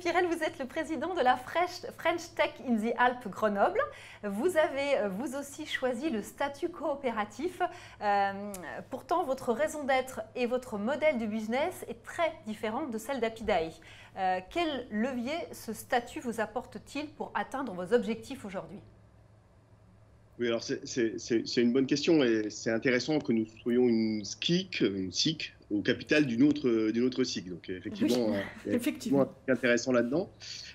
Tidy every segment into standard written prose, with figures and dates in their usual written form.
Pirel, vous êtes le président de la French Tech in the Alpes Grenoble. Vous avez vous aussi choisi le statut coopératif. Pourtant, votre raison d'être et votre modèle de business est très différente de celle d'Apidae. Quel levier ce statut vous apporte-t-il pour atteindre vos objectifs aujourd'hui? Oui, alors c'est une bonne question et c'est intéressant que nous soyons une SCIC au capital d'une autre SIC. Donc effectivement, oui, il y a effectivement un truc intéressant là-dedans.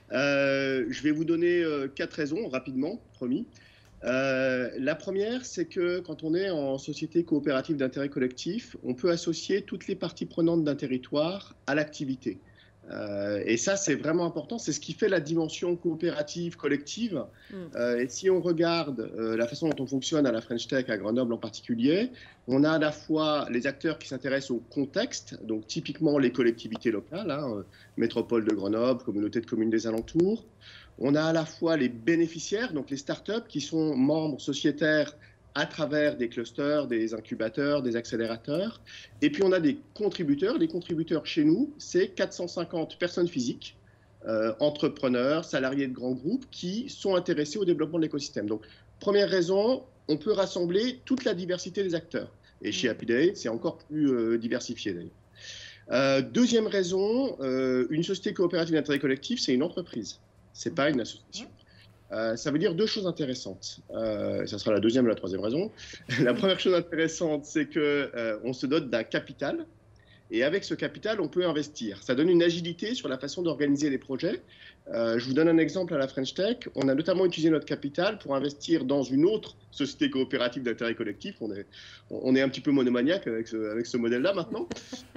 Je vais vous donner 4 raisons rapidement, promis. La première, c'est que quand on est en société coopérative d'intérêt collectif, on peut associer toutes les parties prenantes d'un territoire à l'activité. Et ça, c'est vraiment important. C'est ce qui fait la dimension coopérative, collective. Et si on regarde la façon dont on fonctionne à la French Tech, à Grenoble en particulier, on a à la fois les acteurs qui s'intéressent au contexte, donc typiquement les collectivités locales, métropole de Grenoble, communauté de communes des alentours. On a à la fois les bénéficiaires, donc les startups qui sont membres sociétaires à travers des clusters, des incubateurs, des accélérateurs. Et puis on a des contributeurs. Les contributeurs chez nous, c'est 450 personnes physiques, entrepreneurs, salariés de grands groupes qui sont intéressés au développement de l'écosystème. Donc, première raison, on peut rassembler toute la diversité des acteurs. Et chez Apidae, c'est encore plus diversifié d'ailleurs. Deuxième raison, une société coopérative d'intérêt collectif, c'est une entreprise. Ce n'est pas une association. Ça veut dire 2 choses intéressantes. Ça sera la deuxième ou la troisième raison. La première chose intéressante, c'est qu'on se dote d'un capital. Et avec ce capital, on peut investir. Ça donne une agilité sur la façon d'organiser les projets. Je vous donne un exemple à la French Tech. On a notamment utilisé notre capital pour investir dans une autre société coopérative d'intérêt collectif. On est un petit peu monomaniaque avec ce modèle-là maintenant.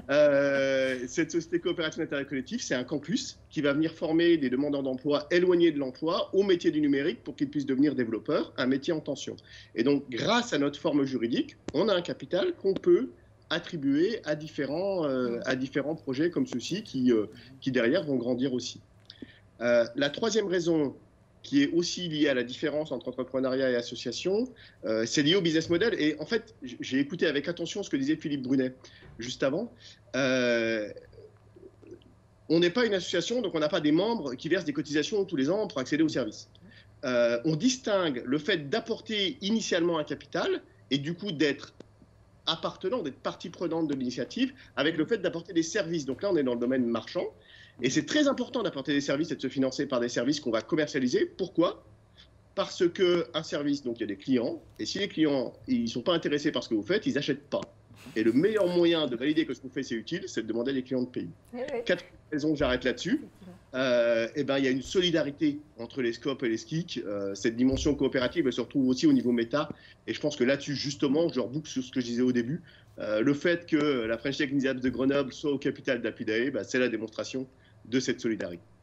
Cette société coopérative d'intérêt collectif, c'est un campus qui va venir former des demandeurs d'emploi éloignés de l'emploi au métier du numérique pour qu'ils puissent devenir développeurs, un métier en tension. Et donc, grâce à notre forme juridique, on a un capital qu'on peut attribués à différents projets comme ceux-ci qui derrière vont grandir aussi. La troisième raison qui est aussi liée à la différence entre entrepreneuriat et association, c'est lié au business model. Et en fait, j'ai écouté avec attention ce que disait Philippe Brunet juste avant. On n'est pas une association, donc on n'a pas des membres qui versent des cotisations tous les ans pour accéder aux services. On distingue le fait d'apporter initialement un capital et du coup d'être partie prenante de l'initiative, avec le fait d'apporter des services. Donc là, on est dans le domaine marchand. Et c'est très important d'apporter des services et de se financer par des services qu'on va commercialiser. Pourquoi? Parce qu'un service, donc il y a des clients, et si les clients ils ne sont pas intéressés par ce que vous faites, ils n'achètent pas. Et le meilleur moyen de valider que ce que vous faites c'est utile, c'est de demander à les clients de payer. Oui. 4 raisons que j'arrête là-dessus. Il y a une solidarité entre les scopes et les SCIC. Cette dimension coopérative elle se retrouve aussi au niveau méta. Et je pense que là-dessus, justement, je reboucle sur ce que je disais au début. Le fait que la French Tech in the Alpes de Grenoble soit au capital d'Apidae, c'est la démonstration de cette solidarité.